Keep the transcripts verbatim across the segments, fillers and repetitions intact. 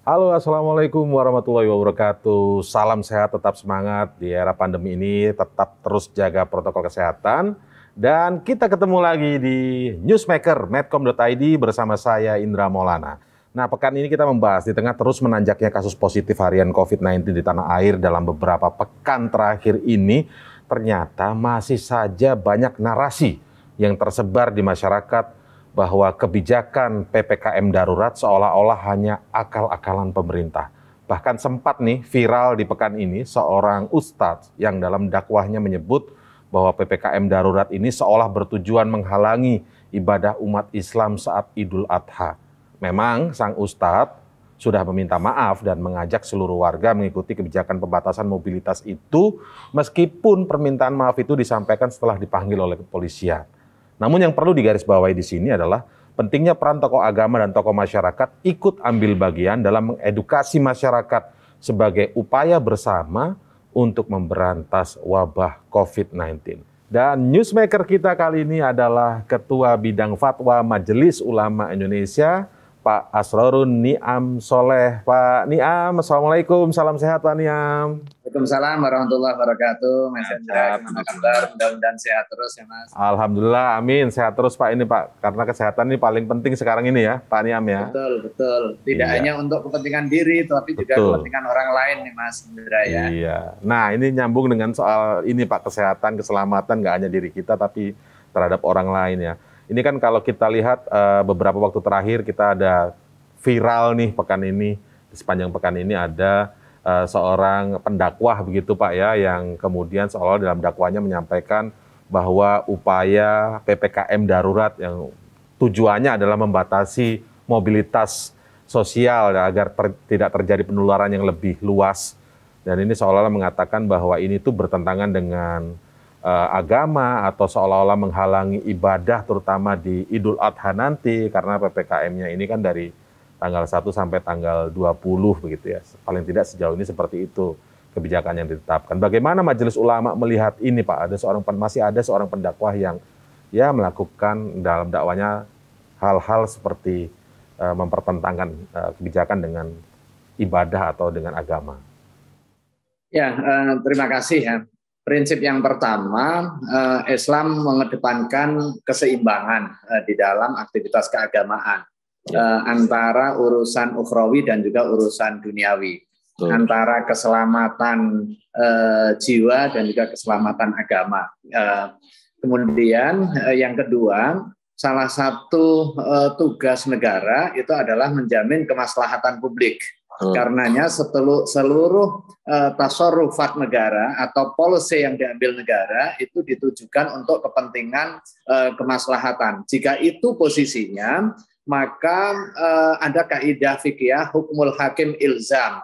Halo, Assalamualaikum warahmatullahi wabarakatuh. Salam sehat, tetap semangat di era pandemi ini, tetap terus jaga protokol kesehatan. Dan kita ketemu lagi di Newsmaker, medcom dot i d bersama saya Indra Maulana. Nah, pekan ini kita membahas di tengah terus menanjaknya kasus positif harian covid sembilan belas di tanah air dalam beberapa pekan terakhir ini, ternyata masih saja banyak narasi yang tersebar di masyarakat bahwa kebijakan P P K M darurat seolah-olah hanya akal-akalan pemerintah. Bahkan sempat nih viral di pekan ini seorang ustadz yang dalam dakwahnya menyebut bahwa P P K M darurat ini seolah bertujuan menghalangi ibadah umat Islam saat Idul Adha. Memang sang ustadz sudah meminta maaf dan mengajak seluruh warga mengikuti kebijakan pembatasan mobilitas itu, meskipun permintaan maaf itu disampaikan setelah dipanggil oleh kepolisian. Namun yang perlu digarisbawahi di sini adalah pentingnya peran tokoh agama dan tokoh masyarakat ikut ambil bagian dalam mengedukasi masyarakat sebagai upaya bersama untuk memberantas wabah covid sembilan belas. Dan newsmaker kita kali ini adalah Ketua Bidang Fatwa Majelis Ulama Indonesia, Pak Asrorun Niam Soleh. Pak Niam, Assalamualaikum, salam sehat Pak Niam. Waalaikumsalam warahmatullahi wabarakatuh. Mas Hendra, gimana kabar? Mudah-mudahan sehat terus ya Mas. Alhamdulillah, amin. Sehat terus Pak ini Pak. Karena kesehatan ini paling penting sekarang ini ya Pak Niam ya. Betul, betul. Tidak iya. hanya untuk kepentingan diri, tapi betul. juga kepentingan orang lain nih Mas Hendra ya. Iya. Nah ini nyambung dengan soal ini Pak, kesehatan, keselamatan nggak hanya diri kita tapi terhadap orang lain ya. Ini kan kalau kita lihat uh, beberapa waktu terakhir kita ada viral nih pekan ini, di sepanjang pekan ini ada uh, seorang pendakwah begitu Pak ya, yang kemudian seolah dalam dakwanya menyampaikan bahwa upaya P P K M darurat yang tujuannya adalah membatasi mobilitas sosial ya, agar ter, tidak terjadi penularan yang lebih luas. Dan ini seolah-olah mengatakan bahwa ini tuh bertentangan dengan Uh, agama atau seolah-olah menghalangi ibadah terutama di Idul Adha nanti, karena P P K M-nya ini kan dari tanggal satu sampai tanggal dua puluh begitu ya. Paling tidak sejauh ini seperti itu kebijakan yang ditetapkan. Bagaimana Majelis Ulama melihat ini Pak? Ada seorang masih ada seorang pendakwah yang ya melakukan dalam dakwanya hal-hal seperti uh, mempertentangkan uh, kebijakan dengan ibadah atau dengan agama. Ya, uh, terima kasih ya. Prinsip yang pertama, eh, Islam mengedepankan keseimbangan eh, di dalam aktivitas keagamaan eh, antara urusan ukhrawi dan juga urusan duniawi, Betul. antara keselamatan eh, jiwa dan juga keselamatan agama. Eh, kemudian eh, yang kedua, salah satu eh, tugas negara itu adalah menjamin kemaslahatan publik. Hmm. Karenanya seteluruh, seluruh uh, tasarrufat negara atau policy yang diambil negara itu ditujukan untuk kepentingan uh, kemaslahatan. Jika itu posisinya, maka uh, ada kaidah fikih hukmul hakim ilzam.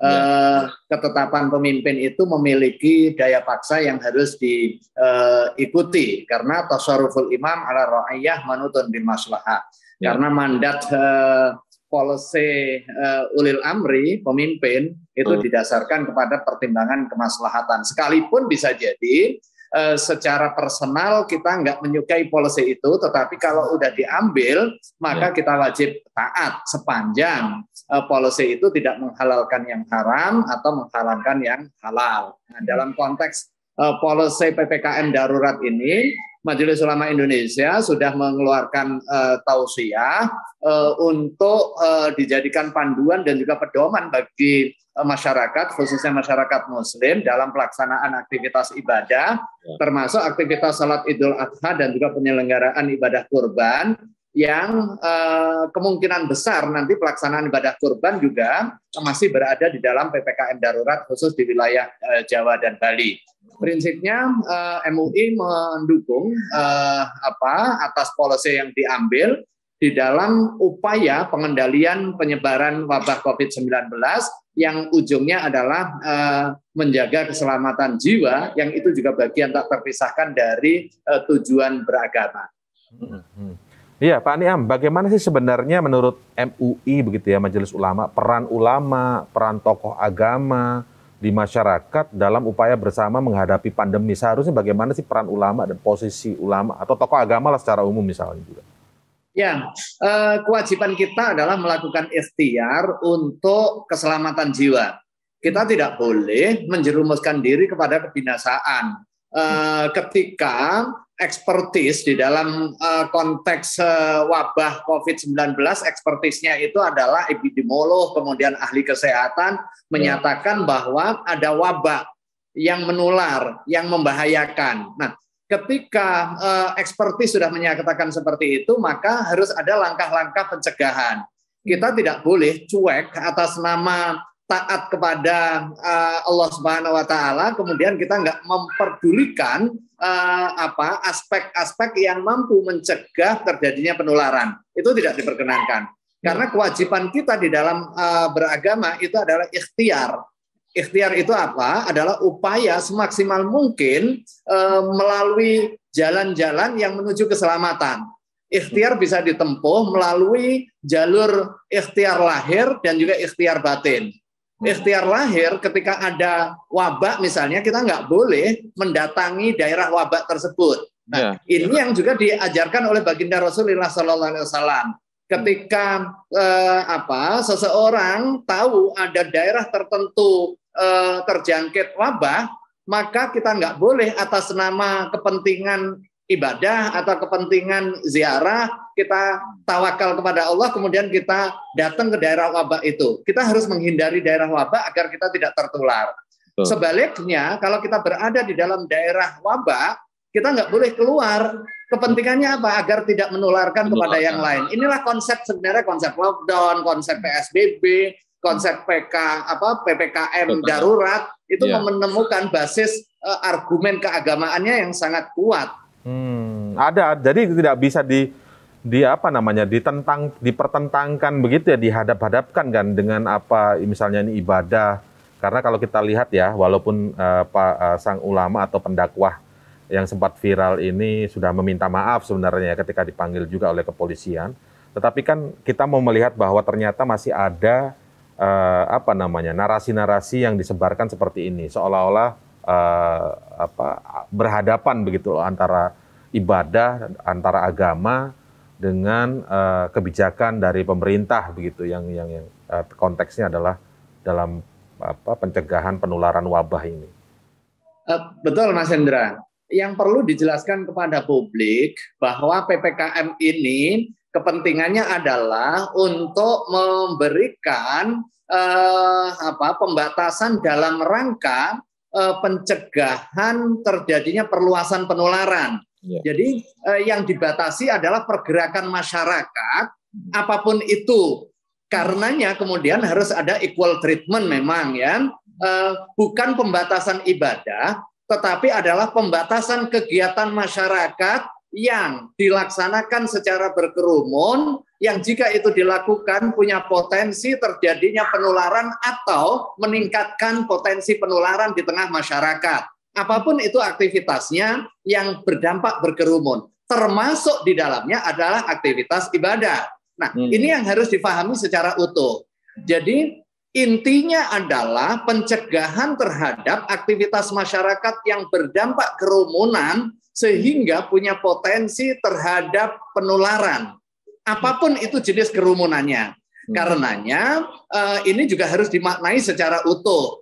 Uh, ya. Ketetapan pemimpin itu memiliki daya paksa yang harus diikuti uh, karena tasarruful imam ala ra'iyah manutun bil maslahah. Ya. Karena mandat uh, policy uh, ulil amri, pemimpin, itu hmm. didasarkan kepada pertimbangan kemaslahatan. Sekalipun bisa jadi uh, secara personal kita nggak menyukai policy itu, tetapi kalau udah diambil, maka kita wajib taat sepanjang uh, policy itu tidak menghalalkan yang haram atau menghalalkan yang halal. Nah, dalam konteks uh, policy P P K M darurat ini, Majelis Ulama Indonesia sudah mengeluarkan uh, tausiah uh, untuk uh, dijadikan panduan dan juga pedoman bagi uh, masyarakat, khususnya masyarakat Muslim dalam pelaksanaan aktivitas ibadah, ya. termasuk aktivitas salat Idul Adha dan juga penyelenggaraan ibadah kurban, yang uh, kemungkinan besar nanti pelaksanaan ibadah kurban juga masih berada di dalam P P K M darurat khusus di wilayah uh, Jawa dan Bali. Prinsipnya uh, M U I mendukung uh, apa atas policy yang diambil di dalam upaya pengendalian penyebaran wabah covid sembilan belas yang ujungnya adalah uh, menjaga keselamatan jiwa, yang itu juga bagian tak terpisahkan dari uh, tujuan beragama. Iya Pak Niam, bagaimana sih sebenarnya menurut M U I begitu ya, Majelis Ulama, peran ulama, peran tokoh agama di masyarakat dalam upaya bersama menghadapi pandemi? Seharusnya bagaimana sih peran ulama dan posisi ulama atau tokoh agama lah secara umum misalnya juga? Ya, eh, kewajiban kita adalah melakukan ikhtiar untuk keselamatan jiwa. Kita tidak boleh menjerumuskan diri kepada kebinasaan. Eh, ketika ekspertis di dalam eh, konteks eh, wabah covid sembilan belas, ekspertisnya itu adalah epidemiolog, kemudian ahli kesehatan, menyatakan bahwa ada wabah yang menular, yang membahayakan. Nah, ketika uh, ekspertis sudah menyatakan seperti itu, maka harus ada langkah-langkah pencegahan. Kita tidak boleh cuek atas nama taat kepada uh, Allah Subhanahu Wa Taala, kemudian kita nggak memperdulikan uh, apa aspek-aspek yang mampu mencegah terjadinya penularan. Itu tidak diperkenankan. Karena kewajiban kita di dalam uh, beragama itu adalah ikhtiar. Ikhtiar itu apa? Adalah upaya semaksimal mungkin e, melalui jalan-jalan yang menuju keselamatan. Ikhtiar bisa ditempuh melalui jalur ikhtiar lahir dan juga ikhtiar batin. Ikhtiar lahir ketika ada wabah misalnya, kita nggak boleh mendatangi daerah wabah tersebut. Nah, yeah. Ini yang juga diajarkan oleh baginda Rasulullah Sallallahu Alaihi Wasallam. Ketika eh, apa seseorang tahu ada daerah tertentu Eh, terjangkit wabah, maka kita nggak boleh atas nama kepentingan ibadah atau kepentingan ziarah, kita tawakal kepada Allah, kemudian kita datang ke daerah wabah itu. Kita harus menghindari daerah wabah agar kita tidak tertular. Betul. Sebaliknya, kalau kita berada di dalam daerah wabah, kita nggak boleh keluar. Kepentingannya apa? Agar tidak menularkan, menularkan kepada yang lain. Inilah konsep sebenarnya, konsep lockdown, konsep P S B B, konsep P K apa P P K M darurat itu yeah. menemukan basis uh, argumen keagamaannya yang sangat kuat. Hmm, ada, jadi tidak bisa di di apa namanya ditentang, dipertentangkan begitu ya, dihadap-hadapkan kan dengan apa misalnya ini ibadah. Karena kalau kita lihat ya, walaupun uh, Pak uh, sang ulama atau pendakwah yang sempat viral ini sudah meminta maaf sebenarnya ketika dipanggil juga oleh kepolisian, tetapi kan kita mau melihat bahwa ternyata masih ada Uh, apa namanya narasi-narasi yang disebarkan seperti ini, seolah-olah uh, apa berhadapan begitu loh, antara ibadah, antara agama dengan uh, kebijakan dari pemerintah begitu, yang yang, yang uh, konteksnya adalah dalam apa pencegahan penularan wabah ini. Uh, betul Mas Hendra. Yang perlu dijelaskan kepada publik bahwa P P K M ini kepentingannya adalah untuk memberikan eh, apa, pembatasan dalam rangka eh, pencegahan terjadinya perluasan penularan. Ya. Jadi eh, yang dibatasi adalah pergerakan masyarakat, apapun itu. Karenanya kemudian harus ada equal treatment memang ya, eh, bukan pembatasan ibadah, tetapi adalah pembatasan kegiatan masyarakat yang dilaksanakan secara berkerumun, yang jika itu dilakukan punya potensi terjadinya penularan atau meningkatkan potensi penularan di tengah masyarakat. Apapun itu aktivitasnya yang berdampak berkerumun, termasuk di dalamnya adalah aktivitas ibadah. Nah, hmm. ini yang harus difahami secara utuh. Jadi intinya adalah pencegahan terhadap aktivitas masyarakat yang berdampak kerumunan sehingga punya potensi terhadap penularan. Apapun itu jenis kerumunannya. Karenanya eh, ini juga harus dimaknai secara utuh.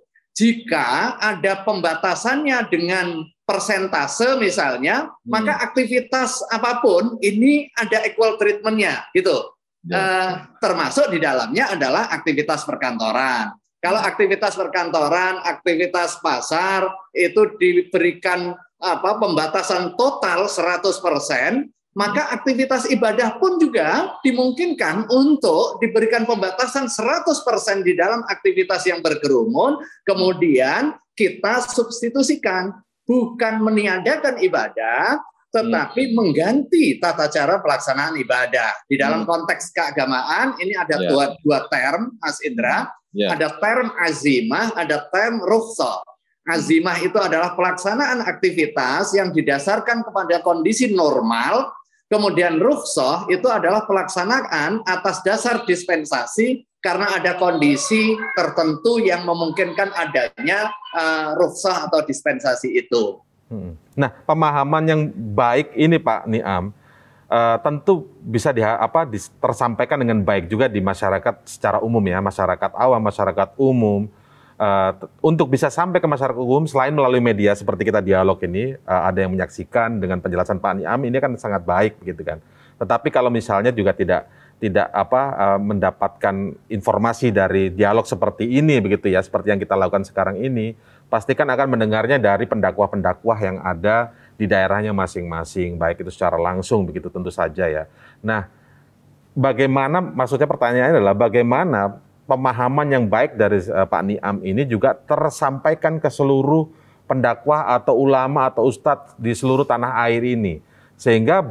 Jika ada pembatasannya dengan persentase misalnya, hmm. maka aktivitas apapun ini ada equal treatment-nya gitu. Ya. Eh, termasuk di dalamnya adalah aktivitas perkantoran. Kalau aktivitas perkantoran, aktivitas pasar itu diberikan apa pembatasan total seratus persen, maka aktivitas ibadah pun juga dimungkinkan untuk diberikan pembatasan seratus persen di dalam aktivitas yang berkerumun, kemudian kita substitusikan, bukan meniadakan ibadah, tetapi hmm. mengganti tata cara pelaksanaan ibadah. Di dalam hmm. konteks keagamaan, ini ada yeah. dua, dua term, Mas Indra, yeah. ada term azimah, ada term rukhsah. Azimah itu adalah pelaksanaan aktivitas yang didasarkan kepada kondisi normal, kemudian rukhsah itu adalah pelaksanaan atas dasar dispensasi karena ada kondisi tertentu yang memungkinkan adanya uh, rukhsah atau dispensasi itu. Nah, pemahaman yang baik ini Pak Niam, uh, tentu bisa di, apa, di, tersampaikan dengan baik juga di masyarakat secara umum ya, masyarakat awam, masyarakat umum. Uh, untuk bisa sampai ke masyarakat umum selain melalui media seperti kita dialog ini, uh, ada yang menyaksikan dengan penjelasan Pak Niam ini kan sangat baik gitu kan. Tetapi kalau misalnya juga tidak tidak apa uh, mendapatkan informasi dari dialog seperti ini begitu ya, seperti yang kita lakukan sekarang ini, pastikan akan mendengarnya dari pendakwah-pendakwah yang ada di daerahnya masing-masing, baik itu secara langsung begitu tentu saja ya. Nah, bagaimana, maksudnya pertanyaannya adalah bagaimana pemahaman yang baik dari uh, Pak Niam ini juga tersampaikan ke seluruh pendakwah atau ulama atau ustadz di seluruh tanah air ini, sehingga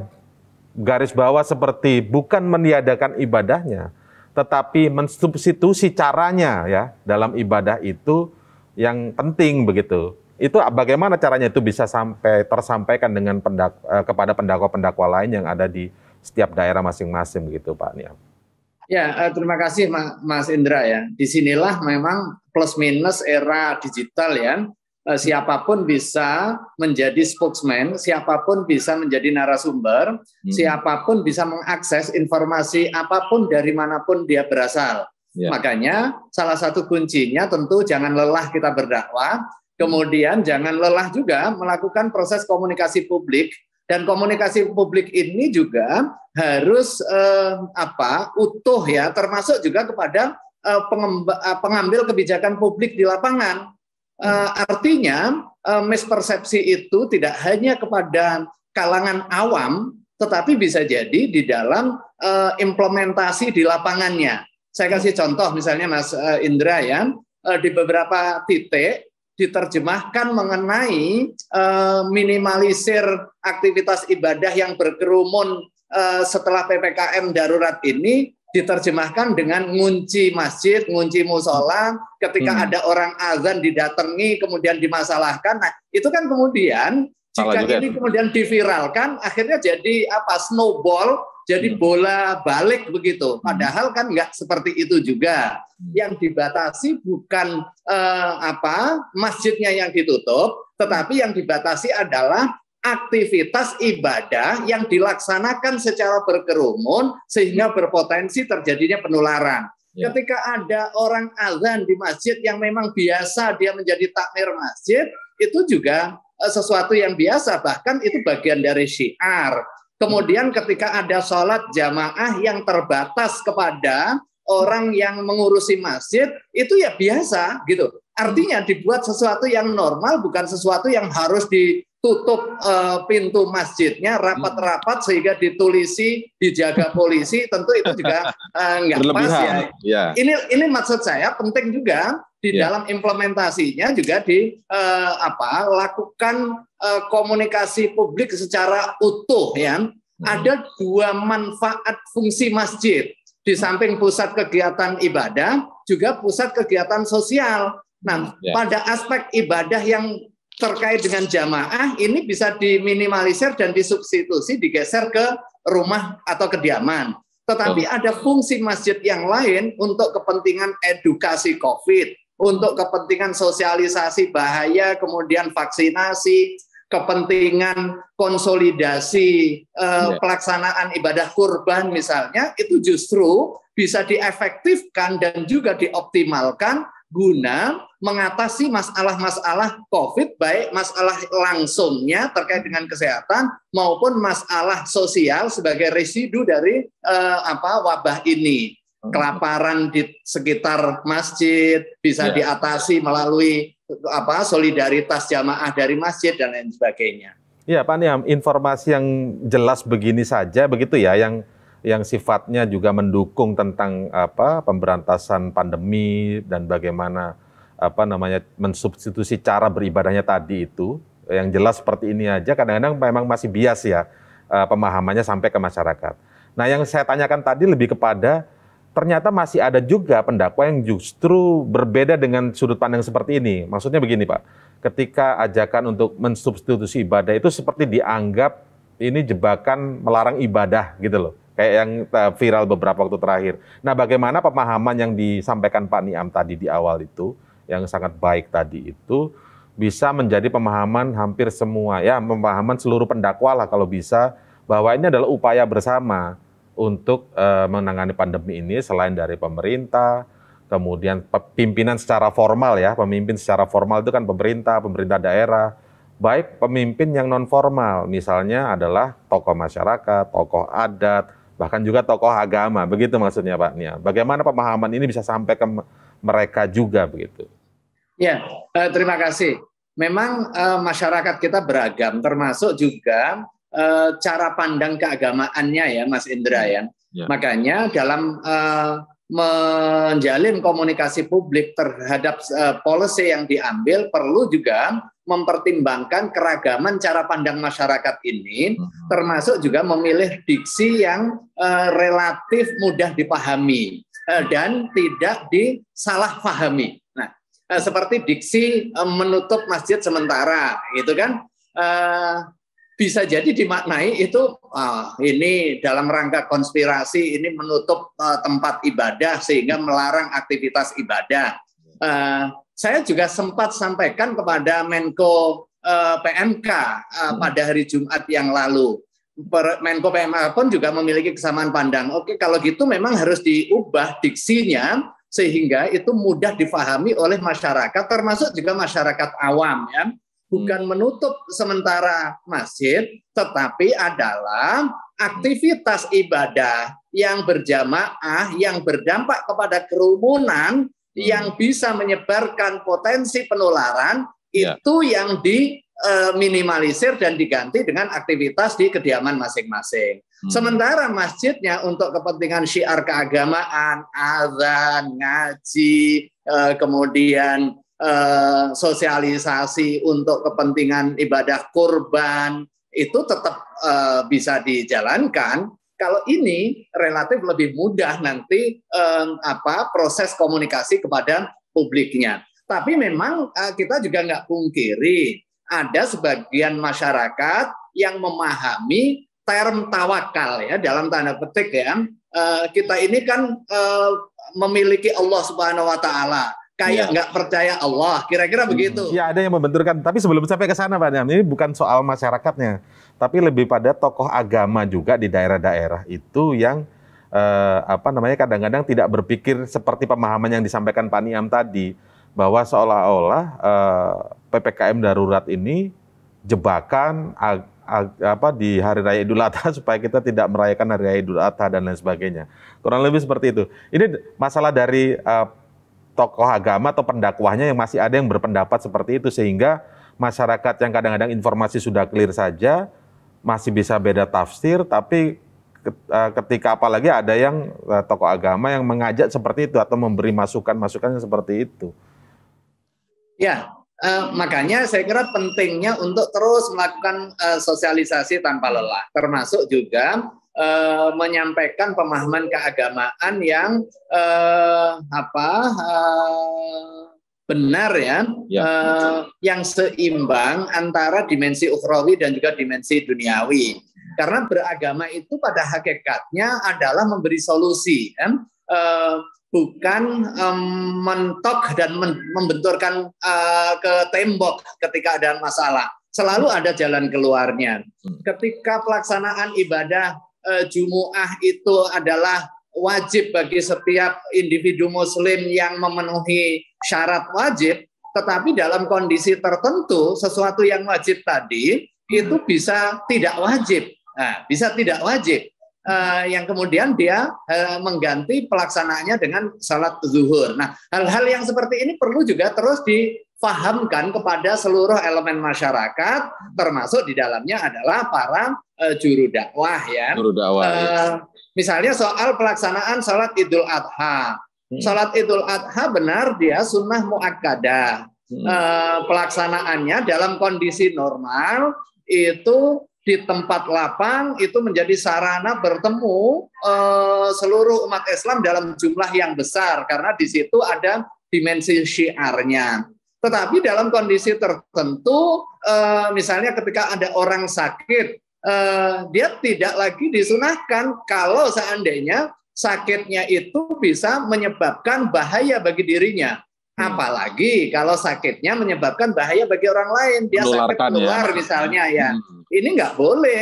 garis bawah seperti bukan meniadakan ibadahnya, tetapi mensubstitusi caranya ya dalam ibadah itu yang penting begitu. Itu bagaimana caranya itu bisa sampai tersampaikan dengan pendak, uh, kepada pendakwa-pendakwa lain yang ada di setiap daerah masing-masing begitu, Pak Niam. Ya, eh, terima kasih Mas Indra ya. Disinilah memang plus minus era digital ya. Eh, siapapun bisa menjadi spokesman, siapapun bisa menjadi narasumber, hmm. siapapun bisa mengakses informasi apapun dari manapun dia berasal. Ya. Makanya salah satu kuncinya tentu jangan lelah kita berdakwah, kemudian jangan lelah juga melakukan proses komunikasi publik. Dan komunikasi publik ini juga harus eh, apa utuh ya, termasuk juga kepada eh, pengambil kebijakan publik di lapangan. Eh, artinya eh, mispersepsi itu tidak hanya kepada kalangan awam, tetapi bisa jadi di dalam eh, implementasi di lapangannya. Saya kasih contoh misalnya Mas eh, Indra ya, eh, di beberapa titik diterjemahkan mengenai uh, minimalisir aktivitas ibadah yang berkerumun uh, setelah P P K M darurat ini, diterjemahkan dengan ngunci masjid, ngunci musola, ketika hmm. ada orang azan didatangi kemudian dimasalahkan. Nah, itu kan kemudian jika ini kemudian diviralkan, akhirnya jadi apa snowball, jadi bola balik begitu. Padahal kan nggak seperti itu juga. Yang dibatasi bukan eh, apa masjidnya yang ditutup, tetapi yang dibatasi adalah aktivitas ibadah yang dilaksanakan secara berkerumun sehingga berpotensi terjadinya penularan. Ya. Ketika ada orang azan di masjid yang memang biasa dia menjadi takmir masjid, itu juga eh, sesuatu yang biasa, bahkan itu bagian dari syiar. Kemudian ketika ada sholat jamaah yang terbatas kepada orang yang mengurusi masjid, itu ya biasa gitu. Artinya dibuat sesuatu yang normal, bukan sesuatu yang harus ditutup uh, pintu masjidnya rapat-rapat sehingga ditulisi, dijaga polisi. Tentu itu juga uh, nggak pas ya. ya. Ini ini maksud saya penting juga di ya. dalam implementasinya juga di uh, apa lakukan uh, komunikasi publik secara utuh ya. Hmm. Ada dua manfaat fungsi masjid. Di samping pusat kegiatan ibadah, juga pusat kegiatan sosial. Nah, ya. pada aspek ibadah yang terkait dengan jamaah, ini bisa diminimalisir dan disubstitusi, digeser ke rumah atau kediaman. Tetapi oh. ada fungsi masjid yang lain untuk kepentingan edukasi COVID, untuk kepentingan sosialisasi bahaya, kemudian vaksinasi, kepentingan konsolidasi eh, yeah. pelaksanaan ibadah kurban misalnya, itu justru bisa diefektifkan dan juga dioptimalkan guna mengatasi masalah-masalah COVID, baik masalah langsungnya terkait dengan kesehatan maupun masalah sosial sebagai residu dari eh, apa wabah ini. Kelaparan di sekitar masjid bisa yeah. diatasi melalui apa solidaritas jamaah dari masjid dan lain sebagainya. Ya, Pak Niam, informasi yang jelas begini saja begitu ya, yang yang sifatnya juga mendukung tentang apa pemberantasan pandemi dan bagaimana apa namanya mensubstitusi cara beribadahnya tadi itu, yang jelas seperti ini aja kadang-kadang memang masih bias ya pemahamannya sampai ke masyarakat. Nah, yang saya tanyakan tadi lebih kepada ternyata masih ada juga pendakwa yang justru berbeda dengan sudut pandang seperti ini. Maksudnya begini Pak, ketika ajakan untuk mensubstitusi ibadah itu seperti dianggap ini jebakan melarang ibadah gitu loh. Kayak yang viral beberapa waktu terakhir. Nah, bagaimana pemahaman yang disampaikan Pak Niam tadi di awal itu, yang sangat baik tadi itu, bisa menjadi pemahaman hampir semua, ya pemahaman seluruh pendakwa lah kalau bisa, bahwa ini adalah upaya bersama untuk uh, menangani pandemi ini selain dari pemerintah, kemudian pimpinan secara formal ya, pemimpin secara formal itu kan pemerintah, pemerintah daerah, baik pemimpin yang non formal, misalnya adalah tokoh masyarakat, tokoh adat, bahkan juga tokoh agama, begitu maksudnya Pak Nia. Bagaimana pemahaman ini bisa sampai ke mereka juga begitu? Ya, eh, terima kasih. Memang eh, masyarakat kita beragam, termasuk juga eh, cara pandang keagamaannya ya, Mas Indra ya. Ya. Makanya dalam eh, menjalin komunikasi publik terhadap uh, policy yang diambil perlu juga mempertimbangkan keragaman cara pandang masyarakat ini, termasuk juga memilih diksi yang uh, relatif mudah dipahami uh, dan tidak disalahpahami. Nah, uh, seperti diksi uh, menutup masjid sementara, gitu kan? Uh, bisa jadi dimaknai itu ah, ini dalam rangka konspirasi, ini menutup uh, tempat ibadah sehingga melarang aktivitas ibadah. Uh, saya juga sempat sampaikan kepada Menko uh, P M K uh, pada hari Jumat yang lalu. Per, Menko P M K pun juga memiliki kesamaan pandang. Oke, kalau gitu memang harus diubah diksinya sehingga itu mudah difahami oleh masyarakat, termasuk juga masyarakat awam ya. Bukan menutup sementara masjid, tetapi adalah aktivitas ibadah yang berjamaah, yang berdampak kepada kerumunan, hmm. yang bisa menyebarkan potensi penularan, ya. Itu yang diminimalisir dan diganti dengan aktivitas di kediaman masing-masing. Hmm. Sementara masjidnya untuk kepentingan syiar keagamaan, azan, ngaji, kemudian Uh, sosialisasi untuk kepentingan ibadah kurban itu tetap uh, bisa dijalankan. Kalau ini relatif lebih mudah nanti um, apa proses komunikasi kepada publiknya. Tapi memang uh, kita juga nggak pungkiri ada sebagian masyarakat yang memahami term tawakal ya dalam tanda petik ya. Uh, kita ini kan uh, memiliki Allah Subhanahu Wa Taala. Kayak nggak ya. Percaya Allah, kira-kira begitu. Ya ada yang membenturkan, tapi sebelum sampai ke sana Pak Niam, ini bukan soal masyarakatnya, tapi lebih pada tokoh agama juga di daerah-daerah itu yang eh, apa namanya kadang-kadang tidak berpikir seperti pemahaman yang disampaikan Pak Niam tadi, bahwa seolah-olah eh, P P K M darurat ini jebakan ag, ag, apa di Hari Raya Idul Adha supaya kita tidak merayakan Hari Raya Idul Adha dan lain sebagainya. Kurang lebih seperti itu. Ini masalah dari eh, tokoh agama atau pendakwahnya yang masih ada yang berpendapat seperti itu, sehingga masyarakat yang kadang-kadang informasi sudah clear saja masih bisa beda tafsir, tapi ketika apalagi ada yang tokoh agama yang mengajak seperti itu atau memberi masukan-masukan seperti itu. Ya, eh, makanya saya kira pentingnya untuk terus melakukan eh, sosialisasi tanpa lelah, termasuk juga Uh, menyampaikan pemahaman keagamaan yang uh, apa uh, benar ya, ya. Uh, yang seimbang antara dimensi ukhrawi dan juga dimensi duniawi. Karena beragama itu pada hakikatnya adalah memberi solusi, kan? Uh, bukan um, mentok dan membenturkan uh, ke tembok ketika ada masalah. Selalu ada jalan keluarnya. Ketika pelaksanaan ibadah Jumu'ah itu adalah wajib bagi setiap individu muslim yang memenuhi syarat wajib, tetapi dalam kondisi tertentu sesuatu yang wajib tadi itu bisa tidak wajib, nah, bisa tidak wajib, uh, yang kemudian dia uh, mengganti pelaksanaannya dengan salat zuhur. Nah, hal-hal yang seperti ini perlu juga terus difahamkan kepada seluruh elemen masyarakat, termasuk di dalamnya adalah para Uh, juru dakwah ya. Juru dakwah, uh, ya. Misalnya soal pelaksanaan salat Idul Adha. Hmm. Salat Idul Adha benar dia sunnah muakkadah. Hmm. Uh, pelaksanaannya dalam kondisi normal itu di tempat lapang itu menjadi sarana bertemu uh, seluruh umat Islam dalam jumlah yang besar karena di situ ada dimensi syiarnya. Tetapi dalam kondisi tertentu, uh, misalnya ketika ada orang sakit, Uh, dia tidak lagi disunahkan kalau seandainya sakitnya itu bisa menyebabkan bahaya bagi dirinya. Hmm. Apalagi kalau sakitnya menyebabkan bahaya bagi orang lain, dia sakit keluar ya. Misalnya ya, hmm. ini nggak boleh.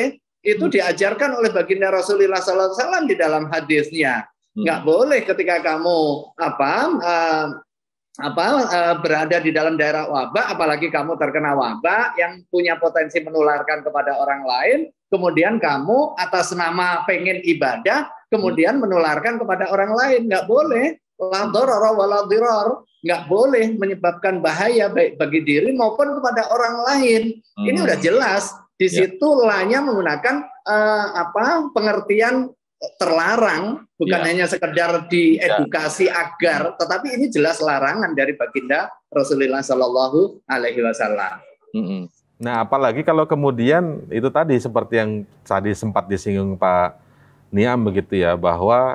itu Hmm. diajarkan oleh baginda Rasulullah sallallahu alaihi wasallam di dalam hadisnya. Hmm. Nggak boleh ketika kamu apa uh, apa uh, berada di dalam daerah wabah, apalagi kamu terkena wabah yang punya potensi menularkan kepada orang lain, kemudian kamu atas nama pengen ibadah, kemudian menularkan kepada orang lain. Nggak boleh. La darara wa la dirar. Nggak boleh menyebabkan bahaya baik bagi diri maupun kepada orang lain. Hmm. Ini udah jelas. Di situ ya. Lanya menggunakan uh, apa pengertian terlarang, bukan ya. Hanya sekedar diedukasi ya. Agar, tetapi ini jelas larangan dari baginda Rasulullah Shallallahu Alaihi Wasallam. Nah, apalagi kalau kemudian itu tadi seperti yang tadi sempat disinggung Pak Niam begitu ya, bahwa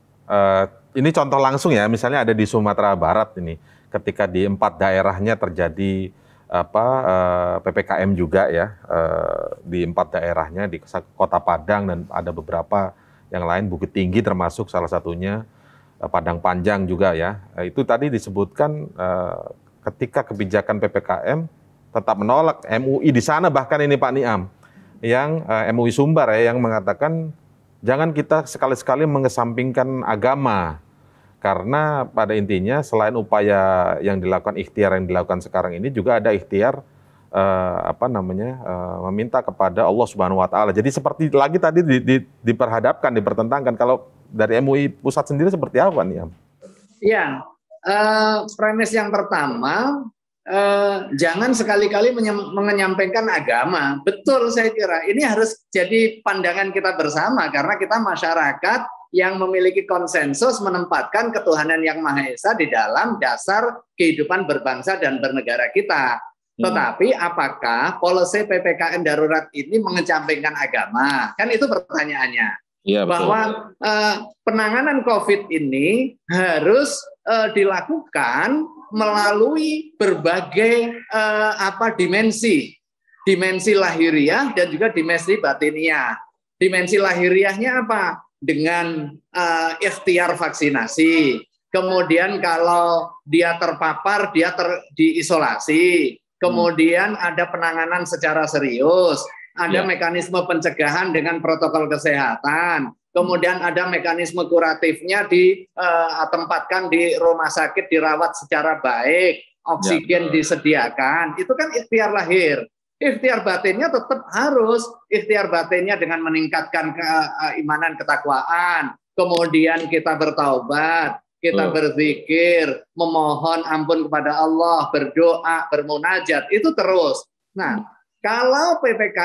uh, ini contoh langsung ya, misalnya ada di Sumatera Barat ini, ketika di empat daerahnya terjadi apa uh, P P K M juga ya, uh, di empat daerahnya di Kota Padang dan ada beberapa yang lain, Bukit Tinggi termasuk salah satunya, uh, Padang Panjang juga ya. Uh, itu tadi disebutkan uh, ketika kebijakan P P K M tetap menolak, M U I di sana bahkan ini Pak Niam, yang uh, M U I Sumbar ya, yang mengatakan jangan kita sekali-sekali mengesampingkan agama. Karena pada intinya selain upaya yang dilakukan, ikhtiar yang dilakukan sekarang ini, juga ada ikhtiar uh, apa namanya uh, meminta kepada Allah Subhanahu Wa Taala. Jadi seperti lagi tadi di, di, diperhadapkan, dipertentangkan. Kalau dari M U I pusat sendiri seperti apa nih? Ya, uh, premis yang pertama, uh, jangan sekali-kali menyampaikan agama. Betul, saya kira ini harus jadi pandangan kita bersama karena kita masyarakat yang memiliki konsensus menempatkan ketuhanan yang Maha Esa di dalam dasar kehidupan berbangsa dan bernegara kita. Hmm. Tetapi apakah polisi P P K M darurat ini mengesampingkan agama? Kan itu pertanyaannya. Ya, bahwa uh, penanganan COVID ini harus uh, dilakukan melalui berbagai uh, apa dimensi. Dimensi lahiriah dan juga dimensi batiniah. Dimensi lahiriahnya apa? Dengan uh, ikhtiar vaksinasi, kemudian kalau dia terpapar dia ter, diisolasi, kemudian hmm. ada penanganan secara serius, ada ya. Mekanisme pencegahan dengan protokol kesehatan, kemudian ada mekanisme kuratifnya ditempatkan uh, di rumah sakit, dirawat secara baik, oksigen ya. Disediakan, itu kan ikhtiar lahir. Ikhtiar batinnya tetap harus, ikhtiar batinnya dengan meningkatkan keimanan, ketakwaan, kemudian kita bertaubat, kita oh. berzikir, memohon ampun kepada Allah, berdoa, bermunajat, itu terus. Nah, kalau P P K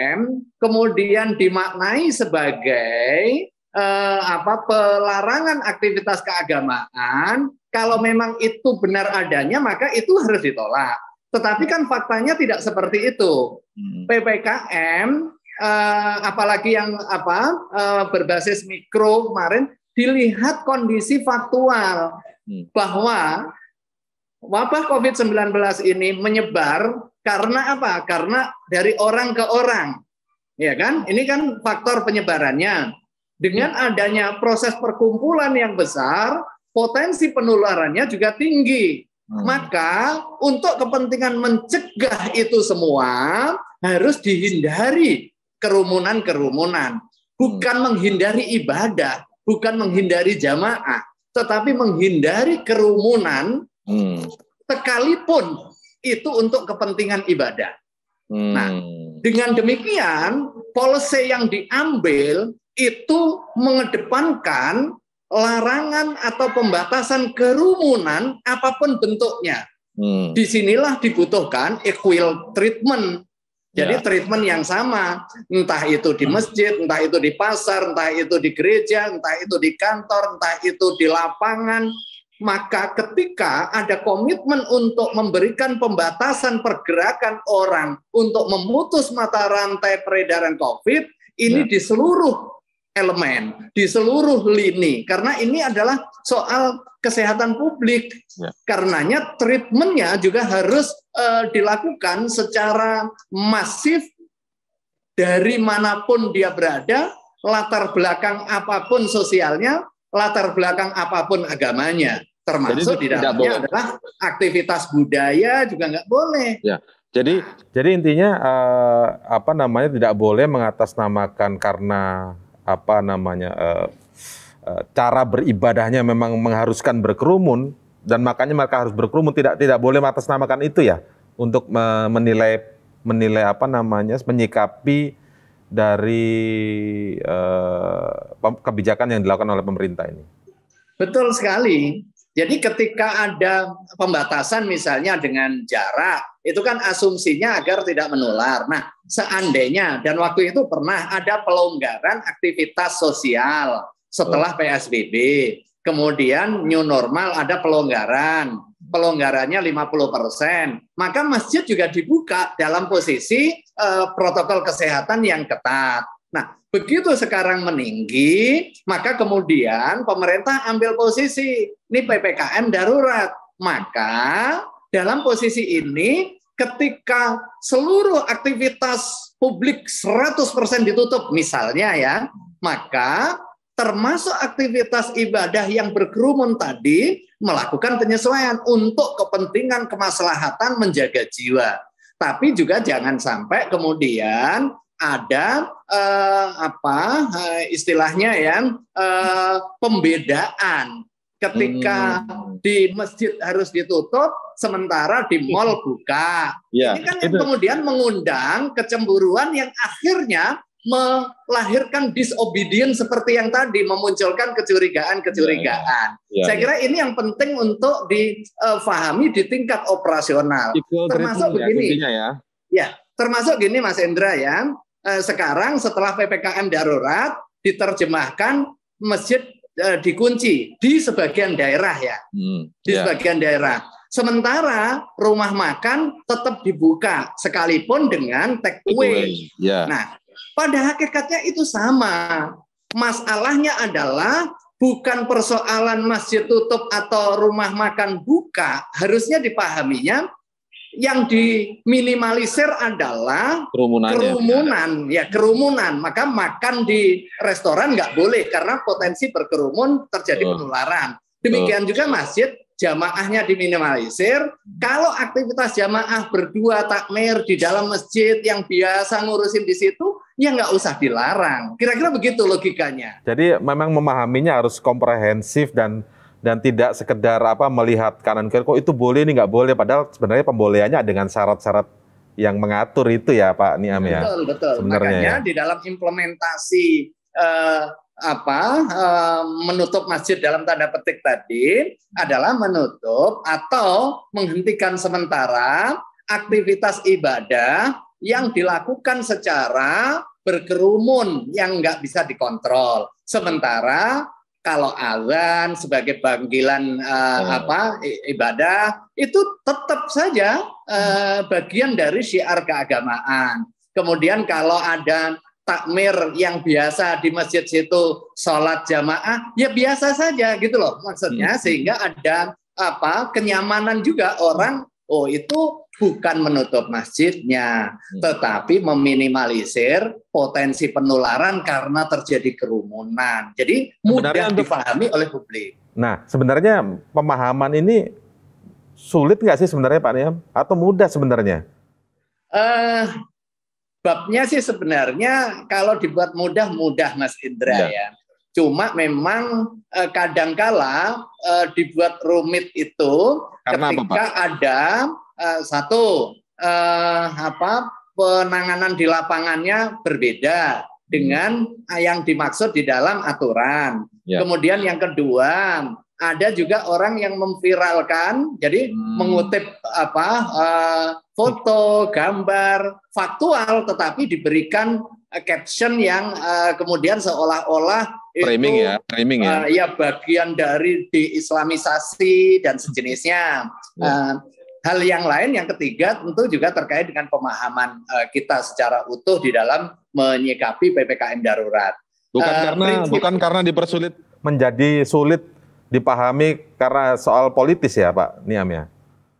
M kemudian dimaknai sebagai eh, apa pelarangan aktivitas keagamaan, kalau memang itu benar adanya, maka itu harus ditolak. Tetapi kan faktanya tidak seperti itu. Hmm. P P K M, eh, apalagi yang apa eh, berbasis mikro kemarin, dilihat kondisi faktual hmm. bahwa wabah COVID sembilan belas ini menyebar karena apa? Karena dari orang ke orang, ya kan? Ini kan faktor penyebarannya. Dengan adanya proses perkumpulan yang besar, potensi penularannya juga tinggi. Hmm. Maka untuk kepentingan mencegah itu semua harus dihindari kerumunan-kerumunan. Bukan hmm. menghindari ibadah, bukan menghindari jamaah, tetapi menghindari kerumunan hmm. sekalipun itu untuk kepentingan ibadah. Hmm. Nah, dengan demikian policy yang diambil itu mengedepankan larangan atau pembatasan kerumunan apapun bentuknya. Hmm. Disinilah dibutuhkan equal treatment. Jadi ya. Treatment yang sama, entah itu di masjid, entah itu di pasar, entah itu di gereja, entah itu di kantor, entah itu di lapangan. Maka ketika ada komitmen untuk memberikan pembatasan pergerakan orang untuk memutus mata rantai peredaran COVID, ini ya. Di seluruh elemen, di seluruh lini, karena ini adalah soal kesehatan publik. Ya. Karenanya treatmentnya juga harus uh, dilakukan secara masif dari manapun dia berada, latar belakang apapun sosialnya, latar belakang apapun agamanya, termasuk di dalamnya adalah aktivitas budaya juga nggak boleh. Ya. Jadi jadi intinya eh, apa namanya tidak boleh mengatasnamakan karena apa namanya eh, eh, cara beribadahnya memang mengharuskan berkerumun dan makanya mereka harus berkerumun, tidak tidak boleh mengatasnamakan itu ya untuk me- menilai menilai apa namanya menyikapi dari eh, pem- kebijakan yang dilakukan oleh pemerintah ini. Betul sekali. Jadi ketika ada pembatasan misalnya dengan jarak, itu kan asumsinya agar tidak menular. Nah, seandainya dan waktu itu pernah ada pelonggaran aktivitas sosial setelah P S B B. Kemudian new normal ada pelonggaran. Pelonggarannya lima puluh persen. Maka masjid juga dibuka dalam posisi eh, protokol kesehatan yang ketat. Nah, begitu sekarang meninggi, maka kemudian pemerintah ambil posisi, ini P P K M darurat. Maka dalam posisi ini, ketika seluruh aktivitas publik seratus persen ditutup, misalnya ya, maka termasuk aktivitas ibadah yang berkerumun tadi, melakukan penyesuaian untuk kepentingan kemaslahatan menjaga jiwa. Tapi juga jangan sampai kemudian ada eh, apa eh, istilahnya ya eh, pembedaan ketika hmm. di masjid harus ditutup sementara di mal buka. Ya, ini kan yang kemudian mengundang kecemburuan yang akhirnya melahirkan disobedience seperti yang tadi, memunculkan kecurigaan-kecurigaan. Ya, ya. Ya, Saya kira ya. Ini yang penting untuk difahami di tingkat operasional. Equal termasuk begini. Ya, ya. ya, termasuk gini Mas Indra ya. Sekarang setelah P P K M darurat diterjemahkan masjid eh, dikunci di sebagian daerah ya, hmm, di yeah. sebagian daerah. Sementara rumah makan tetap dibuka sekalipun dengan take away. Yeah. Nah, pada hakikatnya itu sama. Masalahnya adalah bukan persoalan masjid tutup atau rumah makan buka, harusnya dipahaminya yang diminimalisir adalah kerumunan, ya kerumunan. Maka makan di restoran nggak boleh karena potensi berkerumun terjadi oh. penularan. Demikian oh. juga masjid, jamaahnya diminimalisir. Kalau aktivitas jamaah berdua takmir di dalam masjid yang biasa ngurusin di situ, ya nggak usah dilarang. Kira-kira begitu logikanya. Jadi memang memahaminya harus komprehensif dan dan tidak sekedar apa melihat kanan kiri kok itu boleh ini nggak boleh, padahal sebenarnya pembolehannya dengan syarat-syarat yang mengatur itu ya Pak Niam ya. Betul betul. Sebenarnya makanya ya. Di dalam implementasi eh, apa eh, menutup masjid dalam tanda petik tadi adalah menutup atau menghentikan sementara aktivitas ibadah yang dilakukan secara berkerumun yang nggak bisa dikontrol. Sementara kalau azan sebagai panggilan uh, oh. apa ibadah itu tetap saja uh, bagian dari syiar keagamaan. Kemudian kalau ada takmir yang biasa di masjid situ sholat jamaah ya biasa saja gitu loh maksudnya, hmm. sehingga ada apa kenyamanan juga orang. Oh itu bukan menutup masjidnya, hmm. tetapi meminimalisir potensi penularan karena terjadi kerumunan. Jadi mudah untuk dipahami oleh publik. Nah, sebenarnya pemahaman ini sulit nggak sih sebenarnya Pak Niam? Atau mudah sebenarnya? Uh, babnya sih sebenarnya kalau dibuat mudah-mudah Mas Indra ya. ya. Cuma memang uh, kadangkala uh, dibuat rumit itu karena ketika apa, ada uh, satu uh, apa penanganan di lapangannya berbeda dengan hmm. yang dimaksud di dalam aturan. Ya. Kemudian yang kedua ada juga orang yang memviralkan, jadi hmm. mengutip apa uh, foto, gambar faktual, tetapi diberikan uh, caption yang uh, kemudian seolah-olah framing itu ya, framing ya, uh, ya bagian dari deislamisasi dan sejenisnya. Ya. Uh, hal yang lain yang ketiga tentu juga terkait dengan pemahaman uh, kita secara utuh di dalam menyikapi P P K M darurat. Bukan uh, karena prinsip, bukan karena dipersulit menjadi sulit dipahami karena soal politis ya Pak Niam ya?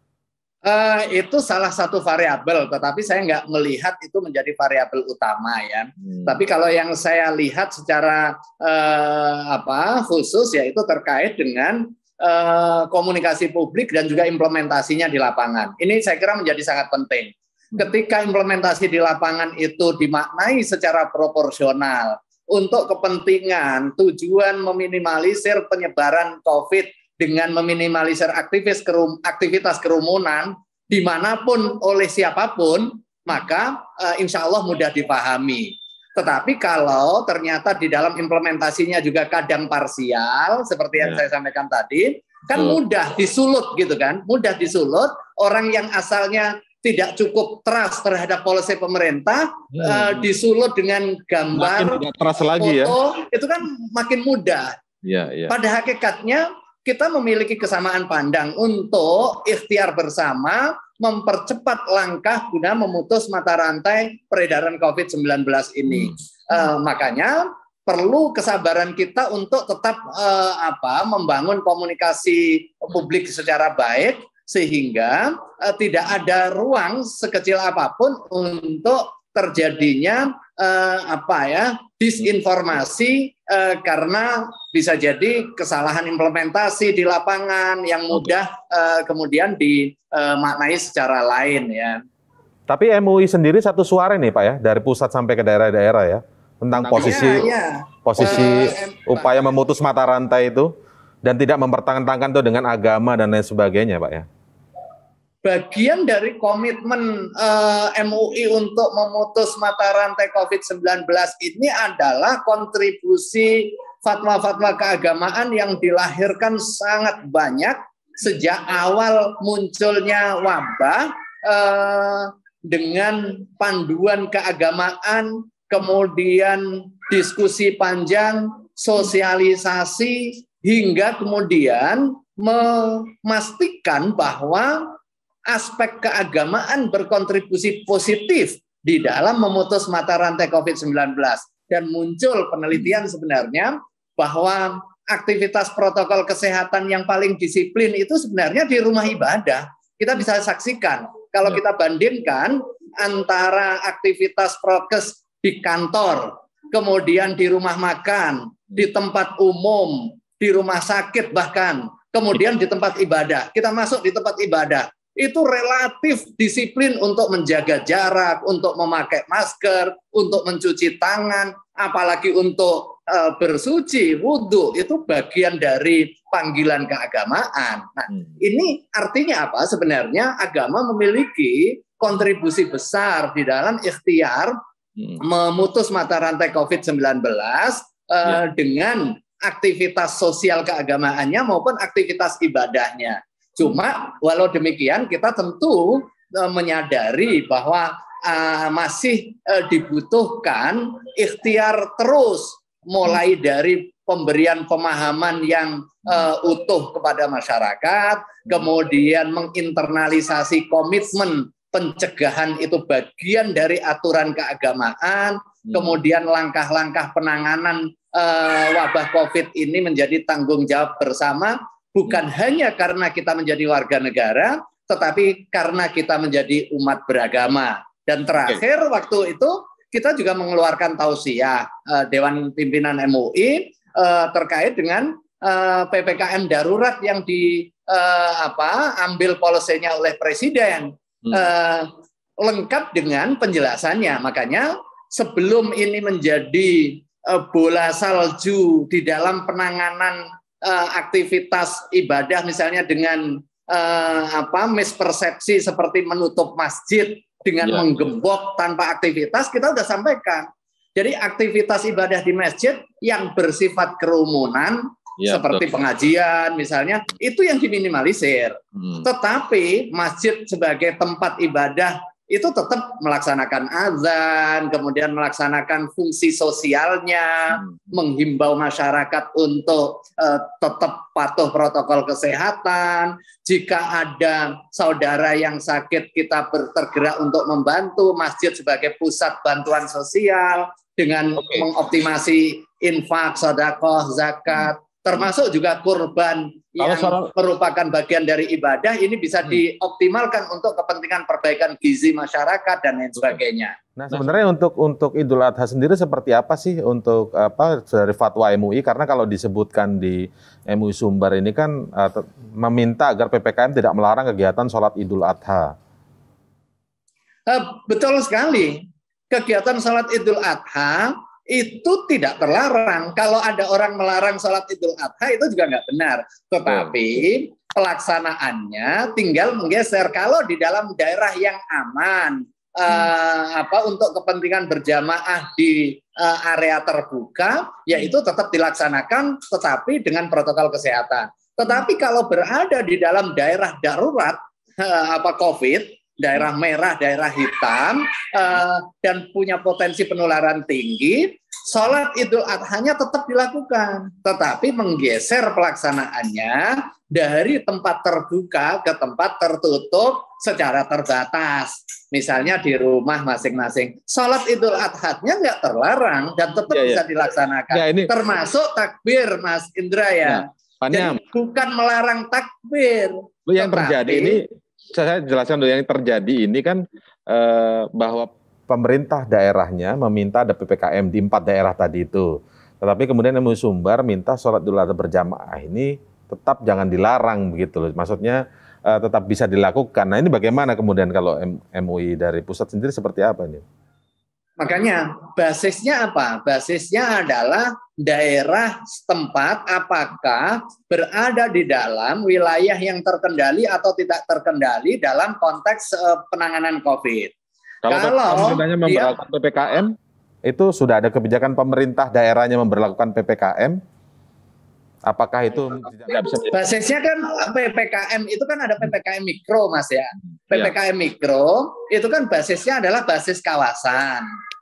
Uh, itu salah satu variabel, tetapi saya nggak melihat itu menjadi variabel utama ya. Hmm. Tapi kalau yang saya lihat secara uh, apa khusus ya itu terkait dengan uh, komunikasi publik dan juga implementasinya di lapangan. Ini saya kira menjadi sangat penting. ketika implementasi di lapangan itu dimaknai secara proporsional untuk kepentingan tujuan meminimalisir penyebaran COVID dengan meminimalisir aktivitas kerum, aktivitas kerumunan dimanapun oleh siapapun, maka uh, insya Allah mudah dipahami. Tetapi kalau ternyata di dalam implementasinya juga kadang parsial, seperti yang ya. saya sampaikan tadi, kan mudah disulut gitu kan, mudah disulut. Orang yang asalnya tidak cukup trust terhadap polisi pemerintah, hmm. uh, disulut dengan gambar, trust lagi foto, ya. Itu kan makin mudah. Ya, ya. Pada hakikatnya kita memiliki kesamaan pandang untuk ikhtiar bersama mempercepat langkah guna memutus mata rantai peredaran COVID sembilan belas ini. Hmm. Uh, makanya perlu kesabaran kita untuk tetap uh, apa membangun komunikasi publik secara baik sehingga uh, tidak ada ruang sekecil apapun untuk terjadinya uh, apa ya disinformasi uh, karena bisa jadi kesalahan implementasi di lapangan yang mudah uh, kemudian dimaknai uh, secara lain ya. Tapi M U I sendiri satu suara nih Pak ya dari pusat sampai ke daerah-daerah ya tentang posisi ya, ya. posisi uh, upaya memutus mata rantai itu dan tidak mempertentangkan itu dengan agama dan lain sebagainya Pak ya. Bagian dari komitmen uh, M U I untuk memutus mata rantai COVID sembilan belas ini adalah kontribusi fatwa-fatwa keagamaan yang dilahirkan sangat banyak sejak awal munculnya wabah uh, dengan panduan keagamaan, kemudian diskusi panjang, sosialisasi, hingga kemudian memastikan bahwa aspek keagamaan berkontribusi positif di dalam memutus mata rantai COVID sembilan belas. Dan muncul penelitian sebenarnya bahwa aktivitas protokol kesehatan yang paling disiplin itu sebenarnya di rumah ibadah. Kita bisa saksikan, kalau kita bandingkan antara aktivitas prokes di kantor, kemudian di rumah makan, di tempat umum, di rumah sakit bahkan, kemudian di tempat ibadah. Kita masuk di tempat ibadah. Itu relatif disiplin untuk menjaga jarak, untuk memakai masker, untuk mencuci tangan, apalagi untuk uh, bersuci, wudhu, itu bagian dari panggilan keagamaan. Nah, hmm. ini artinya apa? Sebenarnya agama memiliki kontribusi besar di dalam ikhtiar hmm. memutus mata rantai COVID sembilan belas uh, ya. dengan aktivitas sosial keagamaannya maupun aktivitas ibadahnya. Cuma walau demikian kita tentu uh, menyadari bahwa uh, masih uh, dibutuhkan ikhtiar terus mulai dari pemberian pemahaman yang uh, utuh kepada masyarakat, kemudian menginternalisasi komitmen pencegahan itu bagian dari aturan keagamaan, kemudian langkah-langkah penanganan uh, wabah COVID ini menjadi tanggung jawab bersama. Bukan hanya karena kita menjadi warga negara, tetapi karena kita menjadi umat beragama. Dan terakhir okay. waktu itu kita juga mengeluarkan tausiah uh, Dewan Pimpinan M U I uh, terkait dengan uh, P P K M darurat yang di uh, apa ambil polisinya oleh Presiden, hmm. uh, lengkap dengan penjelasannya. Makanya sebelum ini menjadi uh, bola salju di dalam penanganan Uh, aktivitas ibadah misalnya dengan uh, apa mispersepsi seperti menutup masjid dengan ya. menggembok tanpa aktivitas, kita sudah sampaikan. Jadi aktivitas ibadah di masjid yang bersifat kerumunan ya, seperti betul. pengajian misalnya itu yang diminimalisir. Hmm. Tetapi masjid sebagai tempat ibadah itu tetap melaksanakan azan, kemudian melaksanakan fungsi sosialnya, hmm. menghimbau masyarakat untuk uh, tetap patuh protokol kesehatan. Jika ada saudara yang sakit, kita bertergerak untuk membantu masjid sebagai pusat bantuan sosial dengan okay. mengoptimasi infak, sedekah, zakat, hmm. termasuk juga kurban yang soal... merupakan bagian dari ibadah ini bisa hmm. dioptimalkan untuk kepentingan perbaikan gizi masyarakat dan lain sebagainya. Nah, sebenarnya untuk untuk Idul Adha sendiri seperti apa sih untuk apa dari fatwa M U I? Karena kalau disebutkan di M U I Sumbar ini kan uh, meminta agar P P K M tidak melarang kegiatan sholat Idul Adha. Uh, betul sekali. Kegiatan sholat Idul Adha itu tidak terlarang. Kalau ada orang melarang sholat Idul Adha itu juga nggak benar. Tetapi pelaksanaannya tinggal menggeser. Kalau di dalam daerah yang aman, uh, apa untuk kepentingan berjamaah di uh, area terbuka, yaitu tetap dilaksanakan, tetapi dengan protokol kesehatan. Tetapi kalau berada di dalam daerah darurat uh, apa COVID, daerah merah, daerah hitam, uh, dan punya potensi penularan tinggi, sholat Idul Adha-nya tetap dilakukan, tetapi menggeser pelaksanaannya dari tempat terbuka ke tempat tertutup secara terbatas. Misalnya di rumah masing-masing. Sholat Idul Adha-nya nggak terlarang dan tetap ya, bisa ya. dilaksanakan. Ya, ini... Termasuk takbir, Mas Indra ya. ya. Jadi bukan melarang takbir. Yang terjadi ini, saya jelaskan dulu, yang terjadi ini kan eh, bahwa pemerintah daerahnya meminta ada P P K M di empat daerah tadi itu. Tetapi kemudian M U I Sumbar minta sholat Idul Adha berjamaah ini tetap jangan dilarang begitu loh. Maksudnya eh, tetap bisa dilakukan. Nah ini bagaimana kemudian kalau M U I dari pusat sendiri seperti apa ini? Makanya basisnya apa? Basisnya adalah daerah setempat apakah berada di dalam wilayah yang terkendali atau tidak terkendali dalam konteks uh, penanganan COVID. Kalau, Kalau pemerintahnya memperlakukan P P K M, itu sudah ada kebijakan pemerintah daerahnya memperlakukan P P K M, apakah itu tidak bisa? Basisnya kan P P K M itu kan ada P P K M mikro, Mas ya. P P K M mikro itu kan basisnya adalah basis kawasan.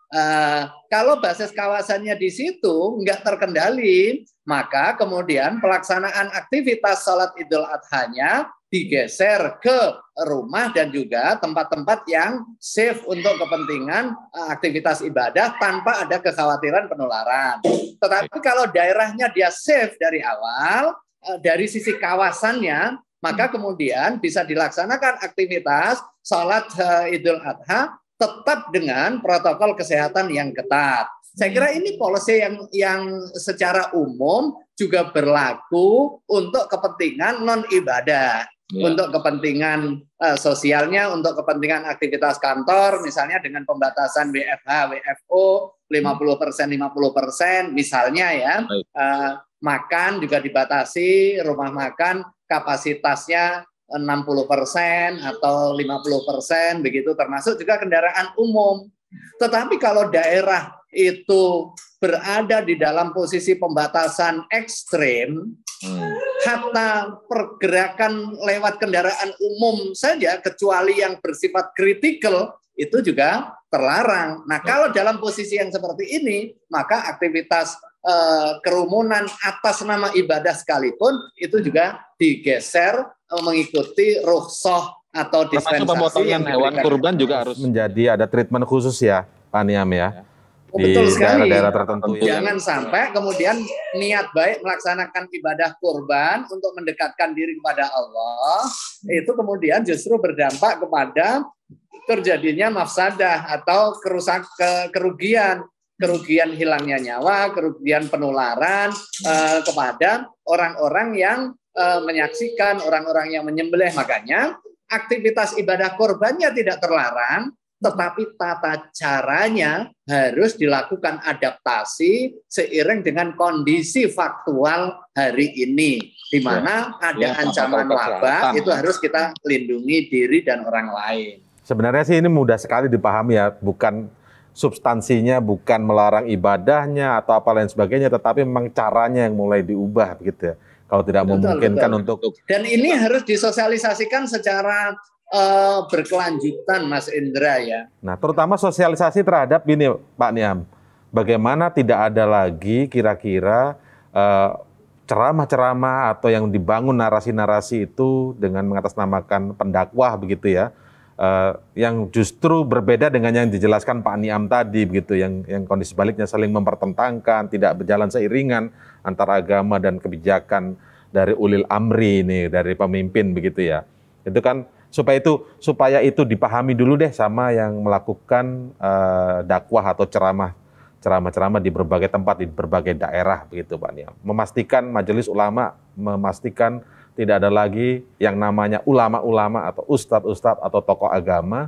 Uh, kalau basis kawasannya di situ nggak terkendali, maka kemudian pelaksanaan aktivitas sholat Idul Adha-nya digeser ke rumah dan juga tempat-tempat yang safe untuk kepentingan uh, aktivitas ibadah tanpa ada kekhawatiran penularan. Tetapi kalau daerahnya dia safe dari awal, uh, dari sisi kawasannya, maka kemudian bisa dilaksanakan aktivitas sholat uh, Idul Adha tetap dengan protokol kesehatan yang ketat. Saya kira ini policy yang yang secara umum juga berlaku untuk kepentingan non ibadah, ya. Untuk kepentingan uh, sosialnya, untuk kepentingan aktivitas kantor, misalnya dengan pembatasan W F H, W F O lima puluh persen, lima puluh persen, misalnya ya, uh, makan juga dibatasi, rumah makan kapasitasnya enam puluh persen atau lima puluh persen begitu, termasuk juga kendaraan umum. Tetapi kalau daerah itu berada di dalam posisi pembatasan ekstrim, hmm. hatta pergerakan lewat kendaraan umum saja kecuali yang bersifat kritikal itu juga terlarang. Nah, kalau dalam posisi yang seperti ini, maka aktivitas Uh, kerumunan atas nama ibadah sekalipun itu juga digeser uh, mengikuti rukhsah atau dispensasi. Pemotongan hewan kurban juga harus menjadi ada treatment khusus ya, Pak Niam ya. Oh, di betul sekali. Daerah-daerah tertentu. Jangan ya. Sampai kemudian niat baik melaksanakan ibadah kurban untuk mendekatkan diri kepada Allah itu kemudian justru berdampak kepada terjadinya mafsadah atau kerusak ke, kerugian. kerugian hilangnya nyawa, kerugian penularan uh, kepada orang-orang yang uh, menyaksikan, orang-orang yang menyembelih. Makanya aktivitas ibadah korbannya tidak terlarang, tetapi tata caranya harus dilakukan adaptasi seiring dengan kondisi faktual hari ini, di mana ya, ada ya, ancaman wabah, itu harus kita lindungi diri dan orang lain. Sebenarnya sih ini mudah sekali dipahami ya, bukan substansinya, bukan melarang ibadahnya atau apa lain sebagainya, tetapi memang caranya yang mulai diubah begitu ya. Kalau tidak betul, memungkinkan betul. untuk dan ini harus disosialisasikan secara uh, berkelanjutan, Mas Indra ya. Nah, terutama sosialisasi terhadap ini, Pak Niam, bagaimana tidak ada lagi kira-kira uh, ceramah-ceramah atau yang dibangun narasi-narasi itu dengan mengatasnamakan pendakwah begitu ya. Uh, yang justru berbeda dengan yang dijelaskan Pak Niam tadi begitu, yang yang kondisi sebaliknya saling mempertentangkan, tidak berjalan seiringan antara agama dan kebijakan dari ulil amri ini, dari pemimpin begitu ya. Itu kan supaya itu supaya itu dipahami dulu deh sama yang melakukan uh, dakwah atau ceramah ceramah-ceramah di berbagai tempat, di berbagai daerah begitu Pak Niam. Memastikan majelis ulama, memastikan tidak ada lagi yang namanya ulama-ulama atau ustadz-ustadz atau tokoh agama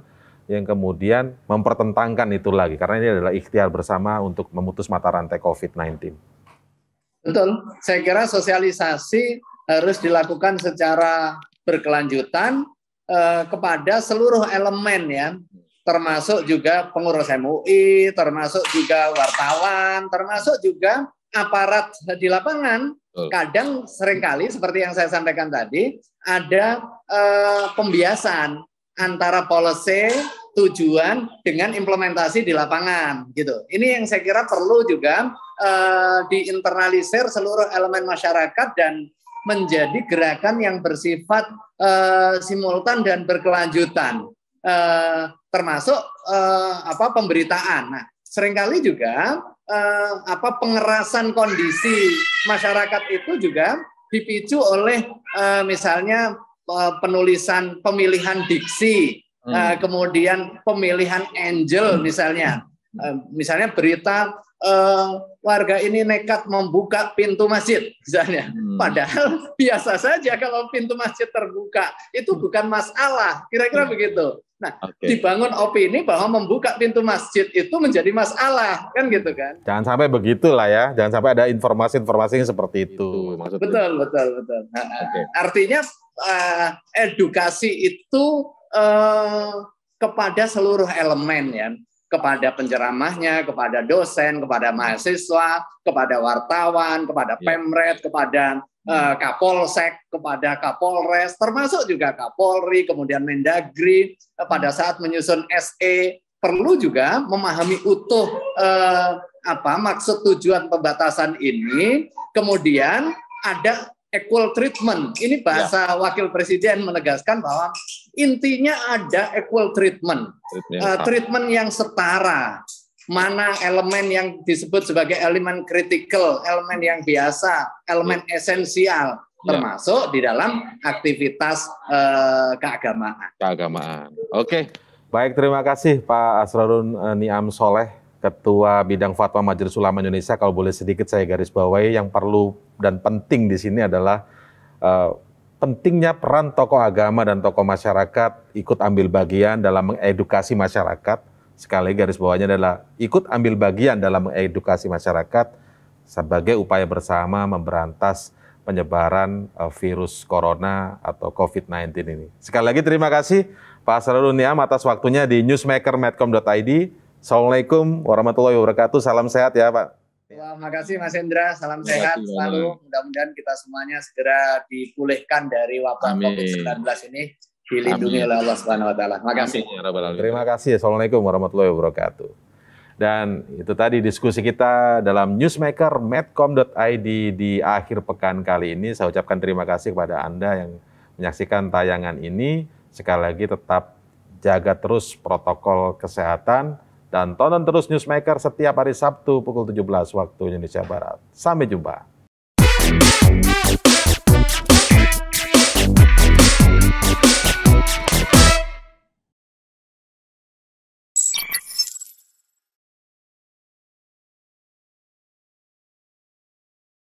yang kemudian mempertentangkan itu lagi, karena ini adalah ikhtiar bersama untuk memutus mata rantai covid sembilan belas. Betul, saya kira sosialisasi harus dilakukan secara berkelanjutan eh, kepada seluruh elemen ya, termasuk juga pengurus M U I, termasuk juga wartawan, termasuk juga aparat di lapangan. Kadang seringkali seperti yang saya sampaikan tadi, ada eh, pembiasan antara policy, tujuan dengan implementasi di lapangan gitu. Ini yang saya kira perlu juga uh, diinternalisir seluruh elemen masyarakat dan menjadi gerakan yang bersifat uh, simultan dan berkelanjutan, uh, termasuk uh, apa pemberitaan. Nah, seringkali juga uh, apa pengerasan kondisi masyarakat itu juga dipicu oleh uh, misalnya penulisan pemilihan diksi, hmm. uh, kemudian pemilihan angel misalnya, uh, misalnya berita uh, warga ini nekat membuka pintu masjid misalnya, hmm. padahal biasa saja kalau pintu masjid terbuka itu bukan masalah, kira-kira hmm. begitu. Nah, okay. dibangun opini bahwa membuka pintu masjid itu menjadi masalah, kan gitu kan? Jangan sampai begitulah ya, jangan sampai ada informasi-informasi yang seperti itu. Maksudnya. Betul, betul, betul. Nah, okay. Artinya uh, edukasi itu uh, kepada seluruh elemen ya, kepada penceramahnya, kepada dosen, kepada mahasiswa, kepada wartawan, kepada pemret, kepada Uh, Kapolsek, kepada Kapolres, termasuk juga Kapolri, kemudian Mendagri, uh, pada saat menyusun S E perlu juga memahami utuh uh, apa maksud tujuan pembatasan ini. Kemudian ada equal treatment. Ini bahasa ya. Wakil Presiden menegaskan bahwa intinya ada equal treatment, treatment, uh, treatment yang setara. Mana elemen yang disebut sebagai elemen kritikal, elemen yang biasa, elemen ya. Esensial, termasuk ya. Di dalam aktivitas eh, keagamaan. Keagamaan. Oke, baik, terima kasih Pak Asrorun Niam Soleh, Ketua Bidang Fatwa Majelis Ulama Indonesia. Kalau boleh sedikit saya garis bawahi, yang perlu dan penting di sini adalah eh, pentingnya peran tokoh agama dan tokoh masyarakat ikut ambil bagian dalam mengedukasi masyarakat. Sekali garis bawahnya adalah ikut ambil bagian dalam mengedukasi masyarakat sebagai upaya bersama memberantas penyebaran uh, virus corona atau covid sembilan belas ini. Sekali lagi terima kasih Pak Asrorun Niam atas waktunya di newsmaker medcom dot i d. Assalamualaikum warahmatullahi wabarakatuh. Salam sehat ya Pak. Terima kasih Mas Hendra, salam sehat selalu. Mudah-mudahan kita semuanya segera dipulihkan dari wabah covid sembilan belas ini. Dilindungi oleh Allah Subhanahu wa taala. Terima kasih. Terima kasih. Assalamualaikum warahmatullahi wabarakatuh. Dan itu tadi diskusi kita dalam newsmaker medcom dot i d di akhir pekan kali ini. Saya ucapkan terima kasih kepada Anda yang menyaksikan tayangan ini. Sekali lagi tetap jaga terus protokol kesehatan dan tonton terus newsmaker setiap hari Sabtu pukul tujuh belas waktu Indonesia Barat. Sampai jumpa.